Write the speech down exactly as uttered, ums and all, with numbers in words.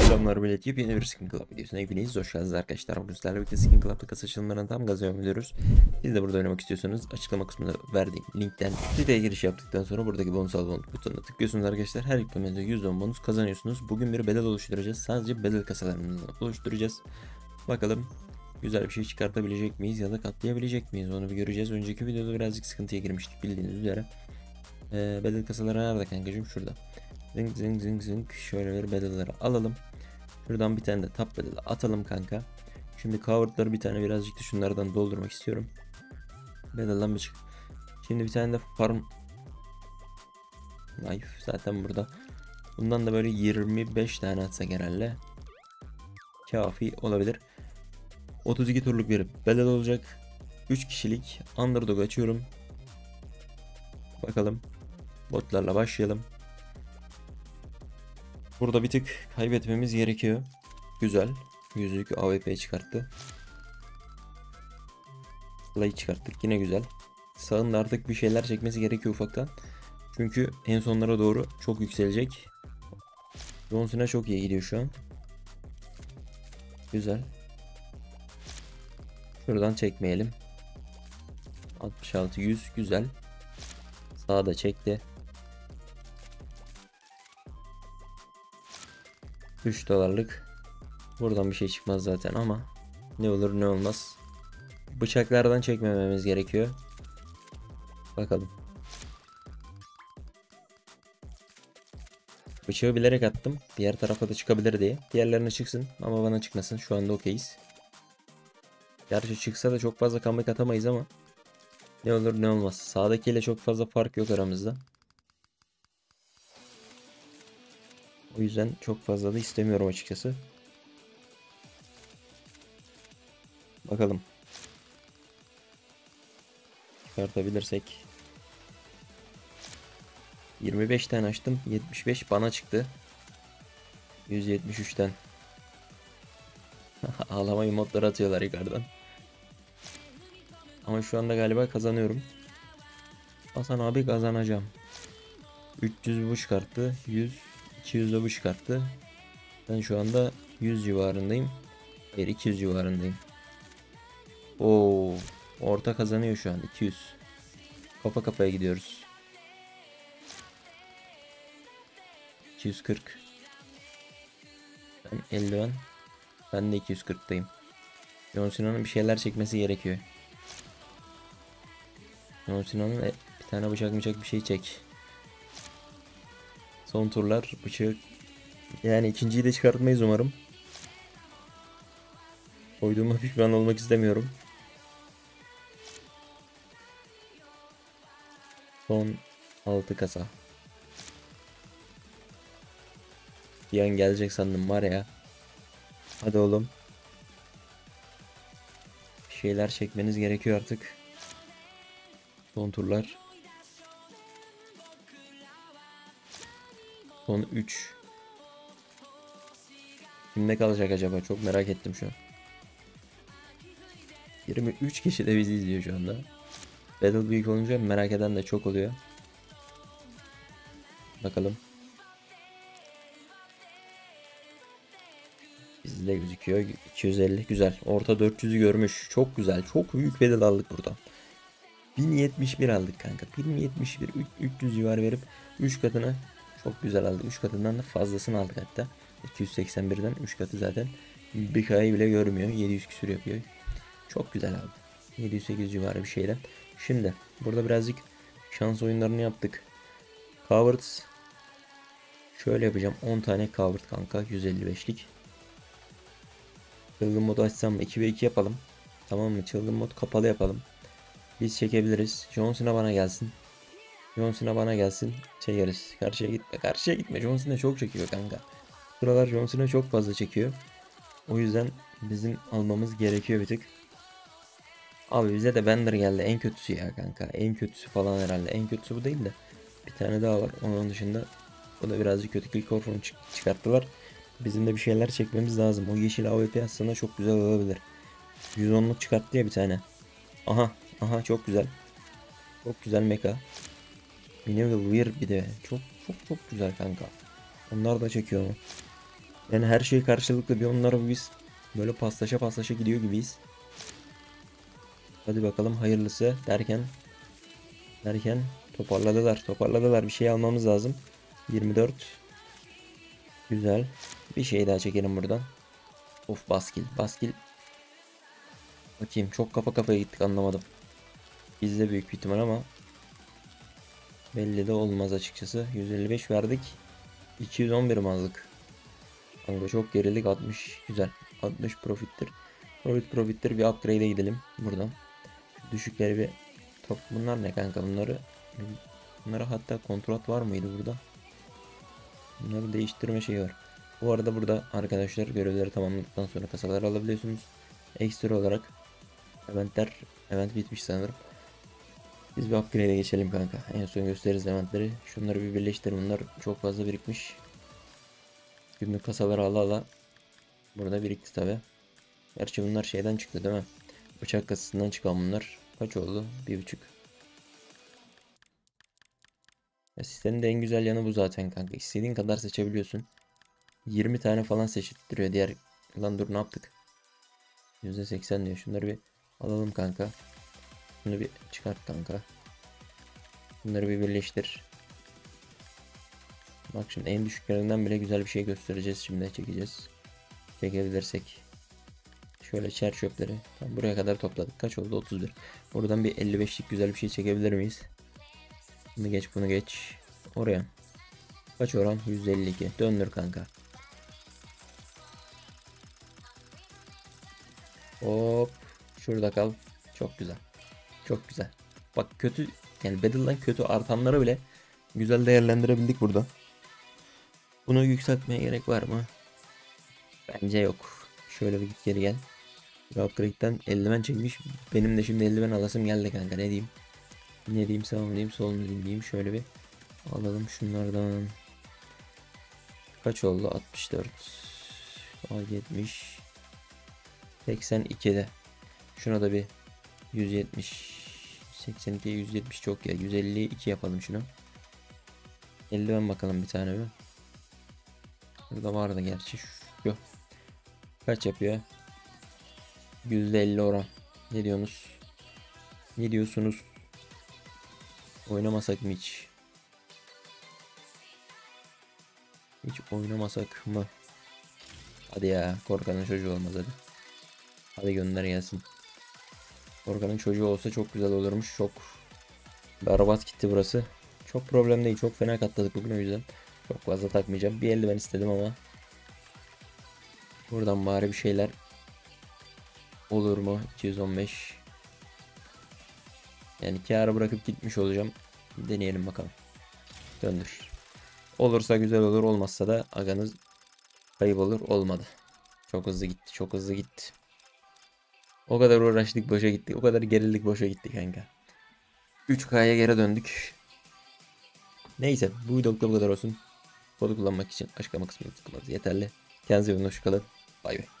Selamlar millet, yepyeni bir Skin Club videosuna hepiniz hoş geldiniz arkadaşlar. Bugün sizlerle birlikte Skin Club'da kasa açılımlarına tam gaz devam ediyoruz. Siz de burada oynamak istiyorsanız açıklama kısmında verdiğim linkten siteye giriş yaptıktan sonra buradaki bonus al bonus butonuna tıklıyorsunuz arkadaşlar. Her yüklemede yüz on bonus kazanıyorsunuz. Bugün bir bedel oluşturacağız. Sadece bedel kasalarını oluşturacağız. Bakalım güzel bir şey çıkartabilecek miyiz ya da katlayabilecek miyiz, onu bir göreceğiz. Önceki videoda birazcık sıkıntıya girmiştik bildiğiniz üzere. Ee, bedel kasaları nerede kankacığım? Şurada. Zing zing zing zing. Şöyle bir bedelleri alalım. Şuradan bir tane de tap bedeli atalım kanka. Şimdi cover'ları bir tane birazcık da şunlardan doldurmak istiyorum. Bedelden bir çık. Şimdi bir tane de farm knife zaten burada. Bundan da böyle yirmi beş tane atsak herhalde kafi olabilir. otuz iki turluk bir bedel olacak. üç kişilik underdog açıyorum. Bakalım. Botlarla başlayalım. Burada bir tık kaybetmemiz gerekiyor. Güzel. Yüzük A W P çıkarttı. Play çıkarttık. Yine güzel. Sağın da artık bir şeyler çekmesi gerekiyor ufaktan. Çünkü en sonlara doğru çok yükselecek. Johnson'a çok iyi gidiyor şu an. Güzel. Şuradan çekmeyelim. altmış altı yüz güzel. Sağda çekti. üç dolarlık. Buradan bir şey çıkmaz zaten ama ne olur ne olmaz. Bıçaklardan çekmememiz gerekiyor. Bakalım. Bıçağı bilerek attım. Diğer tarafa da çıkabilir diye. Diğerlerine çıksın ama bana çıkmasın. Şu anda okeyiz. Gerçi çıksa da çok fazla comeback atamayız ama ne olur ne olmaz. Sağdakiyle çok fazla fark yok aramızda. O yüzden çok fazla da istemiyorum açıkçası. Bakalım. Çıkartabilirsek. yirmi beş tane açtım. yetmiş beş bana çıktı. yüz yetmiş üçten. Ağlama emotları atıyorlar yukarıdan. Ama şu anda galiba kazanıyorum. Hasan abi kazanacağım. üç yüz bu çıkarttı. yüz. iki yüz de bu çıkarttı. Ben şu anda yüz civarındayım. Hayır, iki yüz civarındayım. Oo, orta kazanıyor şu an. iki yüz. Kafa kafaya gidiyoruz. iki yüz kırk. Ben eldiven. Ben de iki yüz kırktayım. John Cena'nın bir şeyler çekmesi gerekiyor. John Cena'nın bir tane bıçak bıçak bir şey çek. Son turlar bıçak. Yani ikinciyi de çıkartmayız umarım. Koyduğuma pişman olmak istemiyorum. Son altı kasa. Bir an gelecek sandım var ya. Hadi oğlum. Bir şeyler çekmeniz gerekiyor artık. Son turlar. Son üç. Kimde kalacak acaba? Çok merak ettim şu an. yirmi üç kişi de bizi izliyor şu anda. Battle büyük olunca merak eden de çok oluyor. Bakalım. Bizde gözüküyor. iki yüz elli güzel. Orta dört yüzü görmüş. Çok güzel. Çok büyük bedel aldık burada. bin yetmiş bir aldık kanka. bin yetmiş bir üç yüz civar verip üç katına çok güzel aldık. üç katından da fazlasını aldık hatta. iki yüz seksen birden üç katı zaten bir kayı bile görmüyor. yedi yüz küsür yapıyor. Çok güzel aldı. yedi yüz sekiz yüz civarı bir şeyden. Şimdi burada birazcık şans oyunlarını yaptık. Cowards. Şöyle yapacağım. on tane coward kanka. yüz elli beşlik. Çılgın modu açsam mı? iki ve iki yapalım. Tamam mı? Çılgın mod kapalı yapalım. Biz çekebiliriz. John Cena bana gelsin. John Cena bana gelsin. Çekeriz. Karşıya gitme. Karşıya gitme. John Cena çok çekiyor kanka. Buralar John Cena çok fazla çekiyor. O yüzden bizim almamız gerekiyor bir tık. Abi bize de Bender geldi. En kötüsü ya kanka. En kötüsü falan herhalde. En kötüsü bu değil de. Bir tane daha var. Onun dışında bu da birazcık kötü. Kill Corfor'unu çık çıkarttılar. Bizim de bir şeyler çekmemiz lazım. O yeşil A W P aslında çok güzel olabilir. yüz onluk çıkarttı ya bir tane. Aha. Aha çok güzel. Çok güzel mecha. Minimal Weird bir de. Çok çok çok güzel kanka. Onlar da çekiyor mu? Yani her şey karşılıklı, bir onlara biz böyle paslaşa paslaşa gidiyor gibiyiz. Hadi bakalım hayırlısı derken derken toparladılar toparladılar, bir şey almamız lazım. yirmi dört güzel, bir şey daha çekelim buradan. Of, baskil baskil. Bakayım, çok kafa kafaya gittik, anlamadım. Bizde büyük bir ihtimal ama belli de olmaz açıkçası. yüz elli beş verdik, iki yüz on bir mi aldık? Kanka çok gerildik. altmış güzel, altmış profittir. Profit profittir, bir upgrade'e gidelim buradan. Düşükleri bir top, bunlar ne kanka, bunları bunlara hatta kontrat var mıydı burada? Bunları değiştirme şeyi var. Bu arada burada arkadaşlar görevleri tamamladıktan sonra kasaları alabiliyorsunuz. Ekstra olarak eventler, event bitmiş sanırım. Biz bir upgrade'e geçelim kanka. En son gösteririz eventleri. Şunları bir birleştir, bunlar çok fazla birikmiş. Günlük kasaları ala ala burada birikti tabi. Gerçi bunlar şeyden çıktı değil mi? Bıçak kasasından çıkan bunlar. Kaç oldu? Bir buçuk. Ya sistemin de en güzel yanı bu zaten kanka. İstediğin kadar seçebiliyorsun. yirmi tane falan seçittiriyor diğer. Lan dur, ne yaptık? yüzde seksen diyor. Şunları bir alalım kanka. Bunu bir çıkart kanka. Bunları bir birleştir. Bak şimdi en düşüklerinden bile güzel bir şey göstereceğiz şimdi. Çekeceğiz. Çekebilirsek. Şöyle çer çöpleri. Tam buraya kadar topladık. Kaç oldu? otuz bir. Buradan bir elli beşlik güzel bir şey çekebilir miyiz? Bunu geç, bunu geç. Oraya. Kaç oran? yüz elli iki. Döndür kanka. Hop. Şurada kal. Çok güzel. Çok güzel. Bak kötü, yani Battle'dan kötü artanları bile güzel değerlendirebildik burada. Bunu yükseltmeye gerek var mı? Bence yok. Şöyle bir git geri gel. Upgrade'den eldiven çekmiş. Benim de şimdi eldiven alasım geldi kanka, ne diyeyim. Ne diyeyim, sağ mı diyeyim, sol mu diyeyim, diyeyim. Şöyle bir alalım şunlardan. Kaç oldu? altmış dört. yetmiş. seksen ikide. Şuna da bir yüz yetmiş. seksen iki, yüz yetmiş çok ya. yüz elli iki yapalım şunu. eldiven bakalım bir tane bir. Burada vardı gerçi. Şu. Kaç yapıyor? yüzde elli oran. Ne diyorsunuz? Ne diyorsunuz? Oynamasak mı hiç? Hiç oynamasak mı? Hadi ya, korkanın çocuğu olmaz hadi. Hadi gönder gelsin. Korkanın çocuğu olsa çok güzel olurmuş. Çok berbat gitti burası. Çok problem değil. Çok fena katladık bugün, o yüzden çok fazla takmayacağım. Bir eldiven istedim ama buradan bari bir şeyler olur mu? iki yüz on beş. Yani kârı bırakıp gitmiş olacağım. Deneyelim bakalım. Döndür. Olursa güzel olur, olmazsa da aganız kaybolur. Olmadı. Çok hızlı gitti. Çok hızlı gitti. O kadar uğraştık boşa gitti. O kadar gerildik boşa gitti kanka. üç K'ya geri döndük. Neyse, bu videoluk da bu kadar olsun. Kodu kullanmak için açıklama kısmına tıklamanız yeterli. Kendinize iyi bakın. Hoşçakalın. Bay bay.